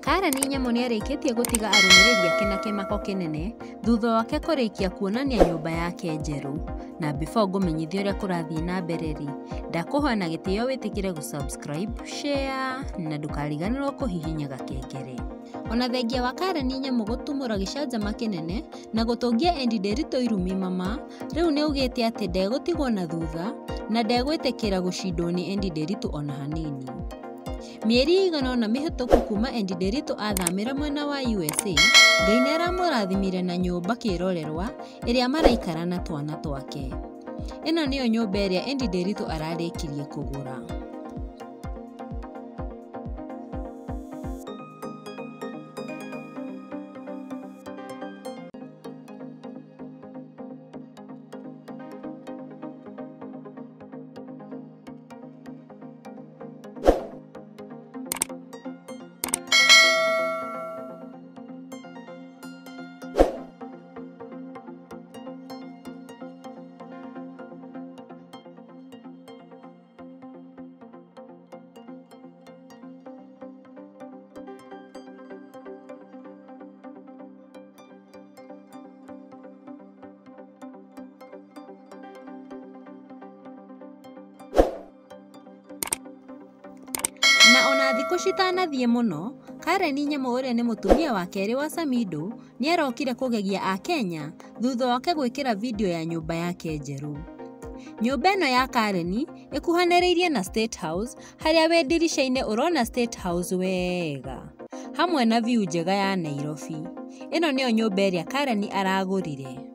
Karen Nyamu nĩarĩkĩtie gũtiga arũmĩrĩri ake na kĩmako kĩnene thutha wake kũrĩkia kuonania nyũmba yake njerũ. Na before ngũmenyithia ũrĩa kũrathiĩ na mbere rĩ, ndakũhoya na gĩtĩo wĩtĩkĩre gũsubscribe, share na ndũkariganĩrwo kũhihinya gakengere. Ona thengia wa Karen Nyamu gũtumũra gĩcanjama kĩnene na gũtũngia Andy Nderitu irumi mama, rĩu nĩaugĩte atĩ ndegũtigwo na thutha na ndegwĩtĩkĩra gũcindwo nĩ Andy Nderitu ona hanini. Mĩeri igana ũna mĩhĩtũku kuma Andy Nderitu athamĩra mwena wa USA, Ngai nĩaramũrathimire na nyũmba kĩrorerwa ĩrĩa maraikara na twana twake. Ĩno nĩyo nyũmba ĩrĩa Andy Nderitu ararĩkirie kũgũra. Na ona thikũ citanathiĩ mũno, Karen Nyamu ũrĩa nĩ mũtumia wa kerĩ wa Samidoh nĩarokire kũgegia Akenya thutha wake gwĩkĩra video ya nyũmba yake njerũ. Nyũmba ĩno ya Karen ĩkuhanĩrĩirie na State House, harĩa wĩ ndirica-inĩ ũrona State House wega, hamwe na view njega ya Nairobi. Ĩno nĩyo nyũmba ĩrĩa Karen aragũrire.